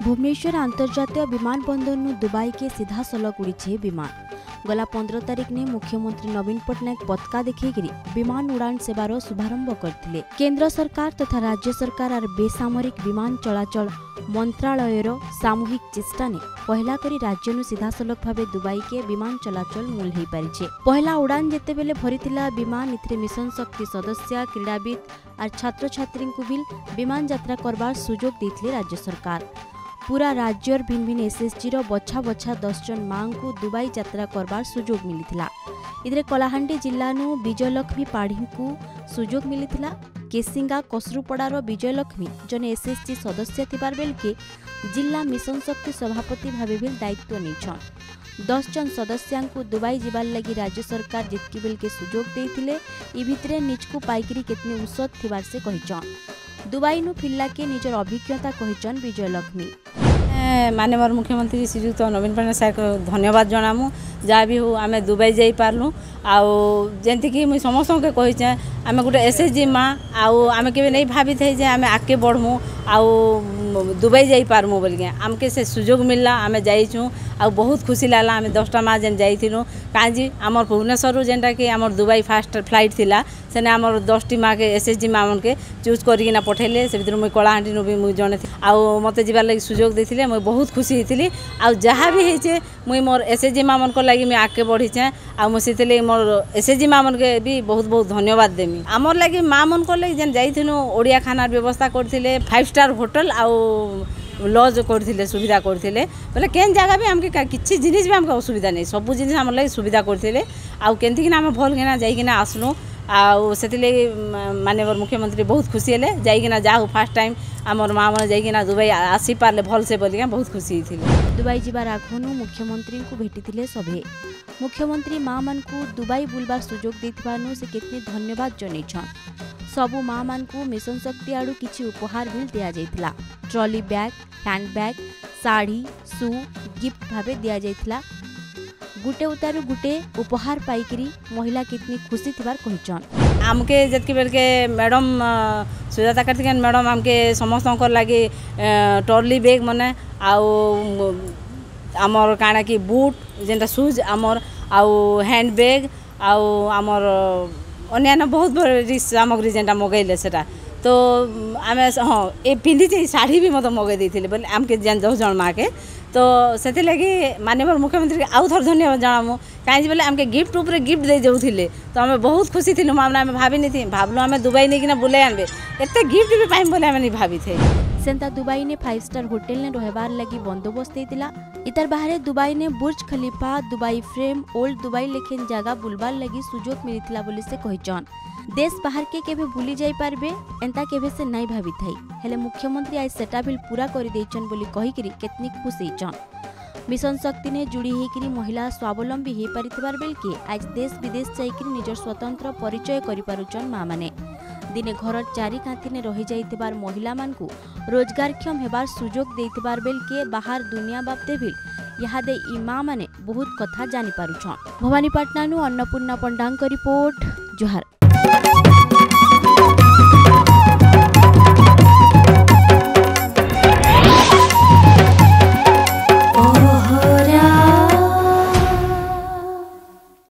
Bhubaneswar अंतर्जातीय विमानबंदर Dubai के सीधा सलग उड़ी विमान। गला 15 तारिख ने मुख्यमंत्री नवीन पट्टनायक पताका देखिए विमान उड़ान सेवार शुभारंभ करथिले। केंद्र सरकार तथा राज्य सरकार और बेसामरिक विमान चलाचल मंत्रालयर सामूहिक चेष्टा ने पहला करी राज्य सीधा सलग भाव दुबई के विमान चलाचल मूल हो पारिछे। पहला उड़ान जेते बेले भरिथिला विमान इथरे मिशन शक्ति सदस्य क्रीड़ाविद और छात्र छात्री को भी विमान यात्रा करबार सुजोग देथिले राज्य सरकार। पूरा राज्यर भिन्न भिन्न एसएसजी बछा बछा 10 जन मां को दुबई यात्रा करबार सुजोग मिलिथिला। इधरे कलाहांडी जिल्लानु विजयलक्ष्मी पाढ़ी को सुजोग मिलिथिला। केसिंगा कसरुपड़ार विजयलक्ष्मी जने एसएसजी सदस्य थिबार बेल के जिला मिशन शक्ति सभापति भावे भी दायित्व नेछन। 10 जन सदस्यां को दुबई जिबार लगी राज्य सरकार जितकी बेल के सुजोग देथिले। इ भितरे निजकु पाइकरी केतने औसत थिबार से कहिचन। दुबई नु फिरला के निजर अभिज्ञता कहिचन विजयलक्ष्मी। माननीय मुख्यमंत्री श्रीयुक्त नवीन पट्टनायक साहब को धन्यवाद जनामु। जहाँ भी हो आम दुबई जाई पार्लु आमती कि मुझे समस्त के कहीचे आम गोटे एसएचजी माँ आम के नहीं भाभी थे जे आम आगे बढ़मु दुबई जाई पारमु बोलिके आमके से सुजोग मिलला। आम जाइछू आ बहुत खुशी लागला। आम 10टा माँ जेन जाइथिलु काजी आमर भुवनेश्वर जेनटा कि आमर दुबई फास्ट फ्लाइट थिला सेने आमर 10टी माँ के एसएचजी माँ मन के चूज करना पठेले। से भीतर मुझे कलाहांडी भी मुझे जड़े मत जीवार लगी सुजोग देते मुझे बहुत खुशी होती। जहाँ भी होचे मुई मोर एसएचजी माँ मन को लगी मुझे आगे बढ़ीचे मुझे मोर एसएचजी माँ मन के भी बहुत बहुत धन्यवाद देमी। आमर लगी माँ मन को लगी जेन जाइथिनु ओडिया खानार व्यवस्था करथिले 5 स्टार होटल लज करथिले सुविधा करथिले बोले केन जगह भी हमके किछि जिनिस भी हमके असुविधा नहीं सब जिनिस हमर लगी सुविधा करथिले केनती कि आम भल किना जाइकिना आसलु से माननीय मुख्यमंत्री बहुत खुशी हेले जाइकिना जाऊ फास्ट टाइम आमर माँ मैंने जाइकिना दुबई आसी पारे भल से बोलिका बहुत खुशी थी। दुबई जीवार आगनु मुख्यमंत्री को भेटिथिले सभे। मुख्यमंत्री माँ मन को दुबई बुलबार सुजोग देथिबारनु से केतने धन्यवाद जनेछन। सबु माँ मान को मिशन शक्ति आड़ू किछि उपहार भी दिया जाइथिला। Trolley bag hand bag sari shoe gift भावे दिया जाइथिला। गुटे उतारू गुटे उपहार पाइकरी महिला कितनी खुशी थिबार कहिचन। आमके जतकी बेल के मैडम सुजाता कार्तिकेयन मैडम आमके समस्त लगी ट्रॉली बैग मने आमर काना कि बूट जेनटा शूज आमर हैंड बैग आमर अन्य बहुत बड़ी सामग्री जेनटा मगैले सेटा तो आम हाँ ये पिंधि शाढ़ी भी मत मगै देते बोले आमके जेन 10 जन माँ के तो से लगी माननीय मुख्यमंत्री के आउ थर धन्यवाद जनामु कहीं बोले आमके गिफ्ट उपरे गिफ्ट दे जाऊे तो आम बहुत खुशी थी। आम भाभी नहीं भावलु आम दुबई नहीं कि बुले आनबे एत गिफ्ट भी पाइम बोले आम नहीं भाभी थे। सेंता दुबई ने 5 स्टार होटल ने रहबार लगी बंदोबस्त देतिला। इतर बाहरे दुबई ने Burj Khalifa Dubai frame old Dubai लेखन जगह बुलबार लगी सुजोग मिलिथिला बोली से कहिचन। देश बाहर के केबे भूली जाई पारबे एंता केबे से नहीं भाभी थाई हेले मुख्यमंत्री आज सेटा बिल पूरा करि देचन बोली कहिकरी केतनी खुशी चन। मिशन शक्ति ने जुड़ी हेकरी महिला स्वावलंबी हे परिथिबार बेल के आज देश विदेश जाइकरी निजर स्वतंत्र परिचय करि पारुचन मां माने। दिने घर चारि कांथी ने रहि जाइतिबार महिला मान को रोजगारक्षम हेबार सुजोग देइतिबार बेल के बाहर दुनिया बापते भी यादे इ मां माने बहुत कथा जानि पारुछन। भवानीपाटना नु अन्नपूर्णा पंडांग रिपोर्ट जोहार।